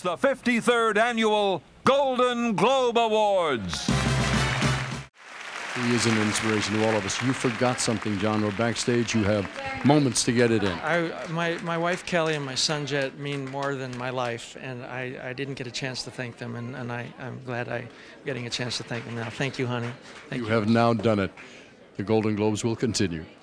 the 53rd Annual Golden Globe Awards. He is an inspiration to all of us. You forgot something, John, or backstage. You have moments to get it in. My wife Kelly and my son Jet mean more than my life, and I didn't get a chance to thank them, and I'm glad I'm getting a chance to thank them now. Thank you, honey. Thank you. You have now done it. The Golden Globes will continue.